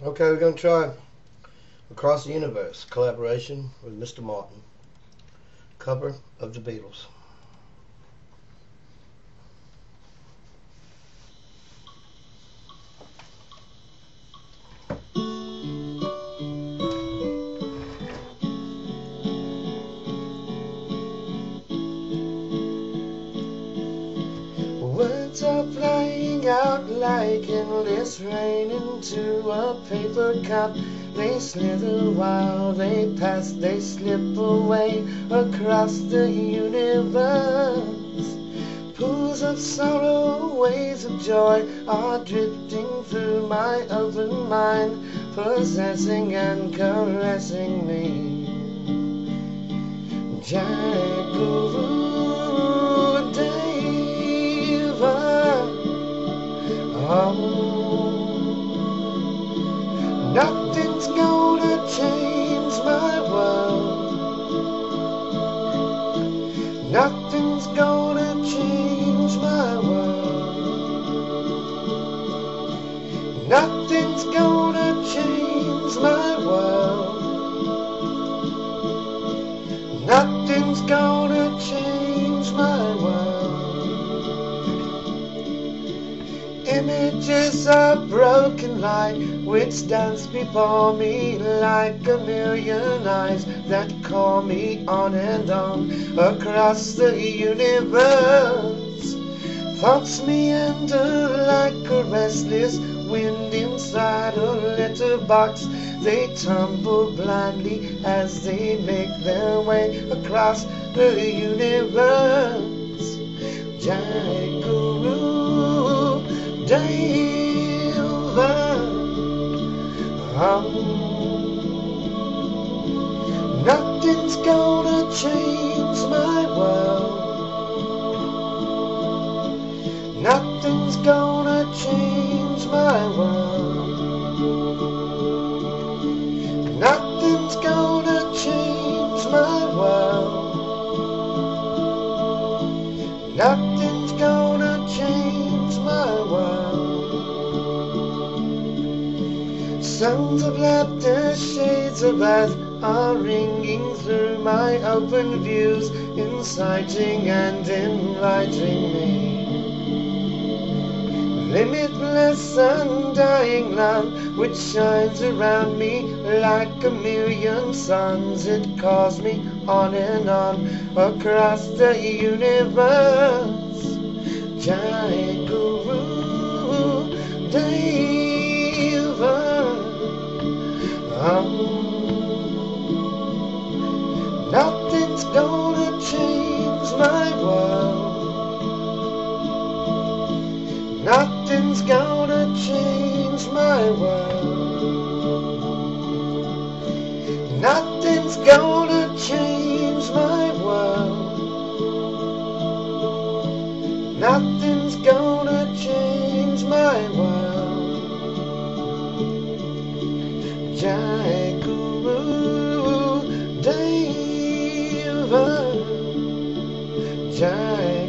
Okay, we're going to try Across the Universe, collaboration with Mr. Martin, cover of the Beatles. Words are flying out like endless rain into a paper cup. They slither while they pass, they slip away across the universe. Pools of sorrow, waves of joy are drifting through my open mind, possessing and caressing me. Jack-o'-lantern. Nothing's gonna change my world. Nothing's gonna change my world. Nothing's gonna change my world. Nothing's gonna change my world. Images of broken light which dance before me like a million eyes that call me on and on across the universe. Thoughts meander like a restless wind inside a letterbox. They tumble blindly as they make their way across the universe. Nothing's gonna change my world. Nothing's gonna change my world. Nothing's gonna change my world. Nothing's gonna change my world. Sounds of laughter, shades of earth are ringing through my open views, inciting and inviting me. Limitless, undying love which shines around me like a million suns. It calls me on and on across the universe. Nothing's gonna change my world. Nothing's gonna change my world. Nothing's gonna change my world. Nothing's gonna change my world. Jack-o'-lantern.